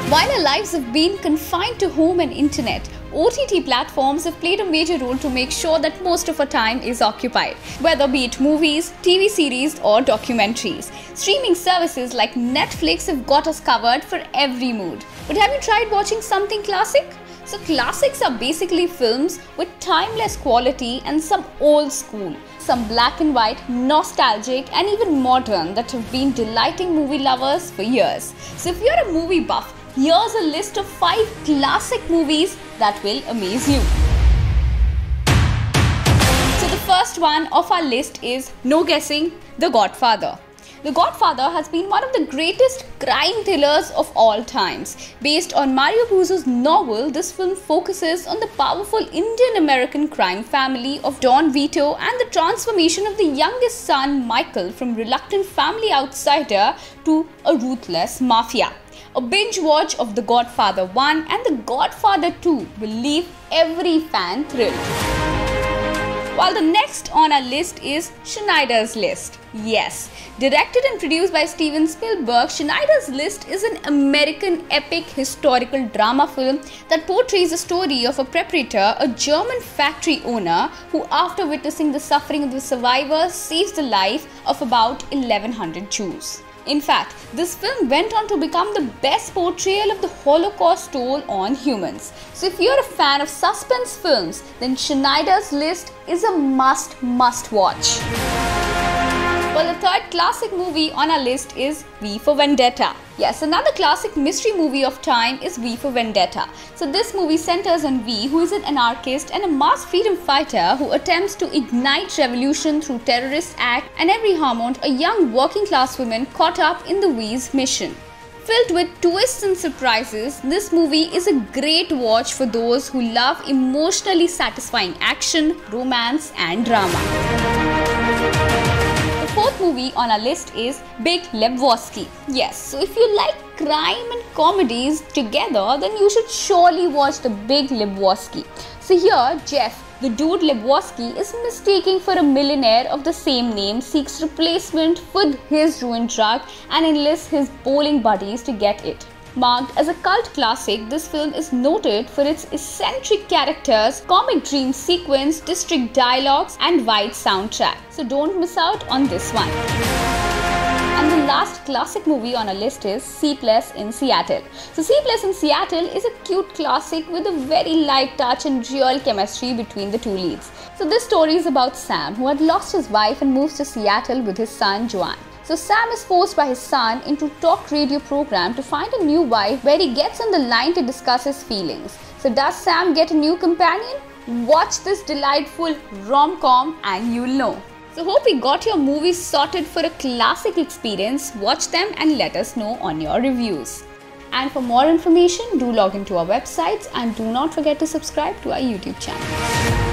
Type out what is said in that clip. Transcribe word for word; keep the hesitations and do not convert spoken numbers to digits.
While our lives have been confined to home and internet, O T T platforms have played a major role to make sure that most of our time is occupied, whether be it movies, T V series or documentaries. Streaming services like Netflix have got us covered for every mood. But have you tried watching something classic? So classics are basically films with timeless quality and some old school, some black and white, nostalgic and even modern that have been delighting movie lovers for years. So if you're a movie buff, here's a list of five classic movies that will amaze you. So the first one of our list is, no guessing, The Godfather. The Godfather has been one of the greatest crime thrillers of all times. Based on Mario Puzo's novel, this film focuses on the powerful Indian-American crime family of Don Vito and the transformation of the youngest son, Michael, from reluctant family outsider to a ruthless mafia. A binge watch of The Godfather one and The Godfather two will leave every fan thrilled. While the next on our list is Schindler's List. Yes, directed and produced by Steven Spielberg, Schindler's List is an American epic historical drama film that portrays the story of a preparator, a German factory owner who, after witnessing the suffering of the survivors, saves the life of about eleven hundred Jews. In fact, this film went on to become the best portrayal of the Holocaust toll on humans. So if you're a fan of suspense films, then Schindler's List is a must, must watch. Well, the third classic movie on our list is V for Vendetta. Yes, another classic mystery movie of time is V for Vendetta. So this movie centers on V, who is an anarchist and a mass freedom fighter who attempts to ignite revolution through terrorist act and Henry Hammond, a young working class woman caught up in the V's mission. Filled with twists and surprises, this movie is a great watch for those who love emotionally satisfying action, romance and drama. The fourth movie on our list is Big Lebowski. Yes, so if you like crime and comedies together, then you should surely watch The Big Lebowski. So here, Jeff, the dude Lebowski, is mistaken for a millionaire of the same name, seeks replacement for his ruined drug and enlists his bowling buddies to get it. Marked as a cult classic, this film is noted for its eccentric characters, comic dream sequence, distinct dialogues and wide soundtrack. So don't miss out on this one. And the last classic movie on our list is Sleepless in Seattle. So Sleepless in Seattle is a cute classic with a very light touch and real chemistry between the two leads. So this story is about Sam, who had lost his wife and moves to Seattle with his son Joan. So Sam is forced by his son into a talk radio program to find a new wife where he gets on the line to discuss his feelings. So does Sam get a new companion? Watch this delightful rom-com and you'll know. So hope you got your movies sorted for a classic experience. Watch them and let us know on your reviews. And for more information, do log into our websites and do not forget to subscribe to our YouTube channel.